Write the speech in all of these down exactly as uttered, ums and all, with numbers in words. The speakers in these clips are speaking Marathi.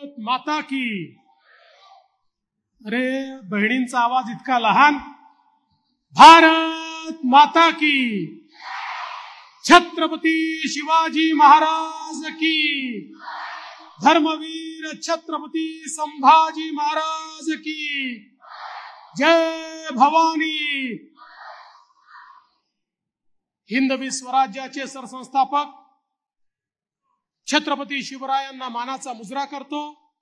भारत माता की। अरे बहिणींचा आवाज इतका लहान। भारत माता की। छत्रपती शिवाजी महाराज की। धर्मवीर छत्रपती संभाजी महाराज की। जय भवानी। हिंदवी स्वराज्याचे सरसंस्थापक छत्रपती शिवरायांना मानाचा मुजरा करतो।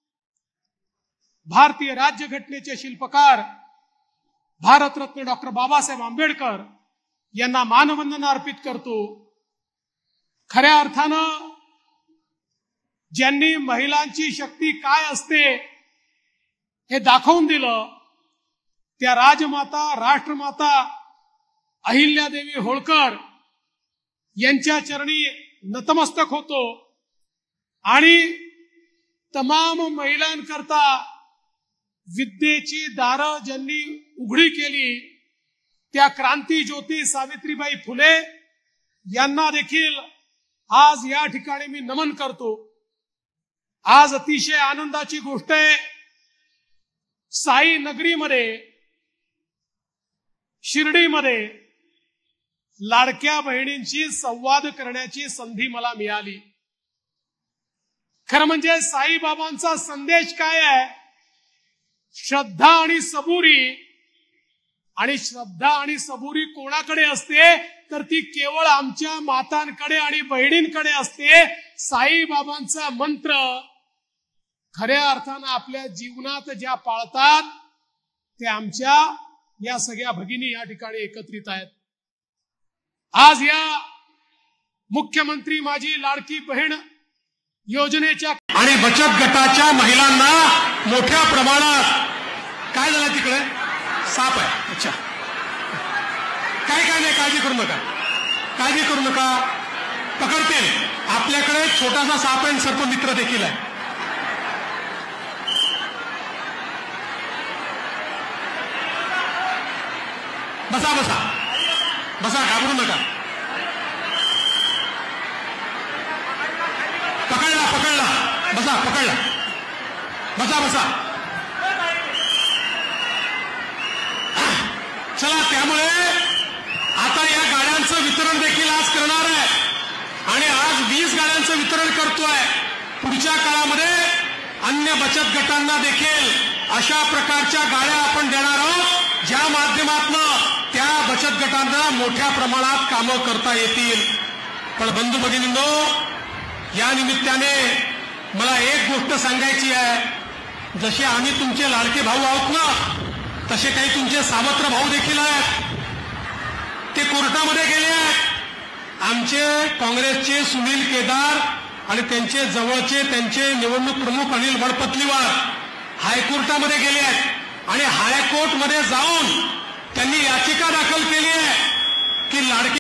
भारतीय राज्यघटनेचे शिल्पकार भारतरत्न डॉक्टर बाबासाहेब आंबेडकर यांना मानवंदना अर्पित करतो। खऱ्या अर्थानं ज्यांनी महिलांची शक्ती काय असते हे दाखवून दिलं त्या राजमाता राष्ट्रमाता अहिल्यादेवी होळकर यांच्या चरणी नतमस्तक होतो आणि तमाम महिलांकरता विद्येची दारं ज्यांनी उघडी केली त्या क्रांती ज्योती सावित्रीबाई फुले यांना देखील आज या ठिकाणी मी नमन करतो। आज अतिशय आनंदाची गोष्ट आहे, साई नगरीमध्ये शिर्डीमध्ये लाडक्या बहिणींशी संवाद करण्याची संधी मला मिळाली। खरं म्हणजे साईबाबांचा संदेश काय आहे? श्रद्धा आणि सबुरी। आणि श्रद्धा आणि सबुरी कोणाकडे असते तर ती केवळ आमच्या मातांकडे आणि बहिणींकडे असते। साईबाबांचा मंत्र खऱ्या अर्थानं आपल्या जीवनात ज्या पाळतात ते आमच्या या सगळ्या भगिनी या ठिकाणी एकत्रित आहेत। आज या मुख्यमंत्री माझी लाडकी बहीण योजनेच्या आणि बचत गटाच्या महिलांना मोठ्या प्रमाणात काय झालं तिकडे साप आहे। अच्छा काय काय नाही, काळजी करू नका, काळजी करू नका, पकडते। आपल्याकडे छोटासा साप आहे, सर्प मित्र देखील आहे। बसा बसा बसा, घाबरू नका। पकडला पकडला, बसा पकडला, बसा बसा। चला, त्यामुळे आता या गाड्यांचं वितरण देखील आज करणार आहे आणि आज वीस गाड्यांचं वितरण करतोय। पुढच्या काळामध्ये अन्य बचत गटांना देखील अशा प्रकारच्या गाड्या आपण देणार आहोत ज्या माध्यमातून त्या बचत गटांना मोठ्या प्रमाणात कामं करता येतील। पण बंधू भगिनींनो, या निमित्ताने मला एक गोष्ट सांगायची आहे। जसे आम्ही तुमचे लाडके भाऊ आहोत ना, तसे काही तुमचे सावत्र भाऊ देखील आहेत। ते कोर्टामध्ये गेले आहेत। आमचे काँग्रेसचे सुनील केदार आणि त्यांचे जवळचे त्यांचे निवडणूक प्रमुख अनिल बडपतलीवार हायकोर्टामध्ये गेले आहेत आणि हायकोर्टमध्ये जाऊन त्यांनी याचिका दाखल केली आहे की लाडके